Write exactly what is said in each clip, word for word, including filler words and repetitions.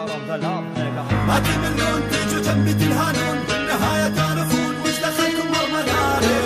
طيارة ظلام نيجا. ما تملون تيجوا جنبي تنهانون بالنهاية تعرفون وش دخلكم مرمناري.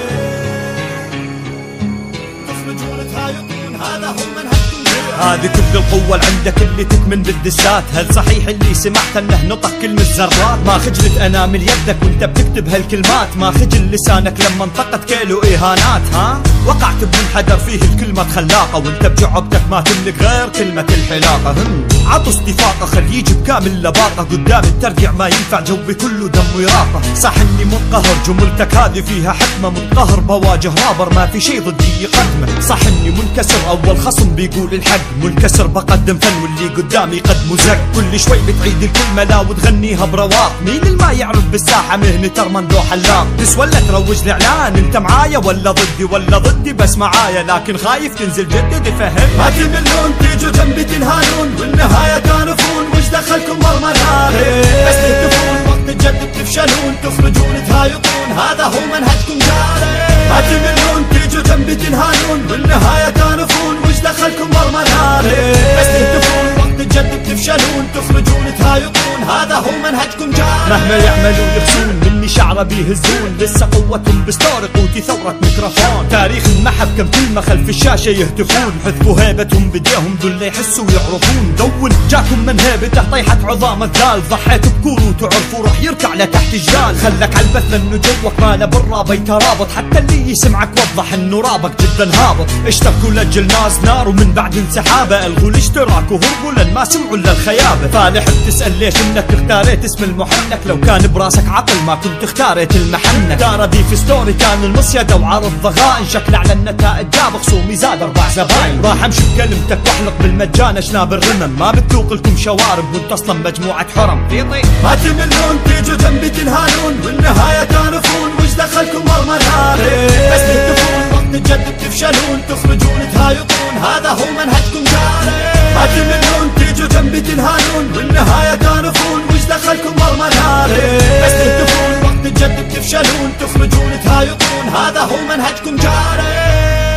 تخرجون تهايطون هذا هو منهجكم. هذه كل القوة اللي عندك اللي تكمن بالدسات. هل صحيح اللي سمعت انه نطق كلمة زرات؟ ما خجلت انامل يدك وانت بتكتب هالكلمات. ما خجل لسانك لما انطقت كيلو اهانات. ها وقعت بمنحدر فيه الكلمة خلاقة وانت بجعبتك ما تملك غير كلمة الحلاقة. هم عطوا استفاقة خل يجي بكامل لباقة. قدام الترجع ما ينفع جوي كله دم وراقة. صح اني منقهر جملتك هذه فيها حكمة. منقهر بواجه رابر ما في شي ضدي يقدمه. صح اني منكسر اول خصم بيقول الحق. منكسر بقدم فن واللي قدامي يقدمه زق. كل شوي بتعيد الكلمة لا وتغنيها برواق. مين اللي ما يعرف بالساحة مهنة ارمندو حلاق. بس ولا تروج الاعلان انت معايا ولا ضدي؟ ولا ضدي بس معايا لكن خايف تنزل جدد فهم. ما تملون تيجوا جنبي تنهانون والنهاية تعرفون وش دخلكم مرمناري. بس تهتفون وقت الجد تفشلون. تخرجون تهايطون هذا هو منهجكم جاري. ما تملون تيجوا جنبي تنهانون والنهاية تعرفون وش دخلكم مرمناري. بس تهتفون وقت الجد تفشلون. تخرجون تهايطون هذا هو منهجكم جاري. مهما يعملوا يخسون مني شعره بيهزون. لسه قوتهم بستوري قوتي ثورة ميكروفون. تاريخ المحب كم كلمة خلف الشاشة يهتفون. حذفوا هيبتهم بديهم دول يحسوا ويعرفون. دون جاكم من هيبته طيحة عظام الذال. ضحيت بكون وتعرفوا راح يركع لتحت الجال. خلك عالبث لانه جوك ما له برا بيترابط. حتى اللي يسمعك وضح انه رابك جدا هابط. اشتركوا لاجل ناس نار ومن بعد انسحابه. الغوا الاشتراك وهربوا لان ما سمعوا الا الخيابه. فالح بتسال ليش انك اختاريت اسم المحنك. لو كان براسك عقل ما كنت اختاريت المحنك. ترى دي في ستوري كان المصيدة وعرض ضغائن. شكل على النتائج جاب خصومي زاد اربع زباين. راح امشي بكلمتك واحلق بالمجان اشناب الرمم. ما بتذوق لكم شوارب وانت اصلا مجموعة حرم. فيطي ما تملون تيجوا جنبي تنهانون والنهاية تعرفون وش دخلكم مرمناري. بس تهتفون وقت الجد تفشلون. تخرجون تهايطون هذا هو منهجكم جاري. ما تملون تيجوا جنبي تنهانون والنهاية تعرفون وش دخلكم مرمناري. بس تهتفون وقت الجد تفشلون. تخرجون تهايطون هذا هو منهجكم جاري.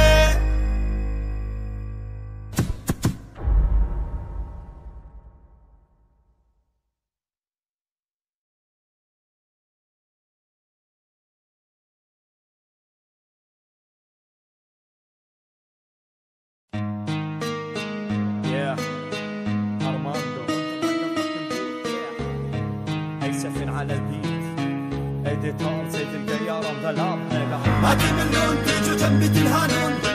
على البيت اديتور زيد القيارة ظلام نيجا. ما تملون تيجوا جنبي تنهانون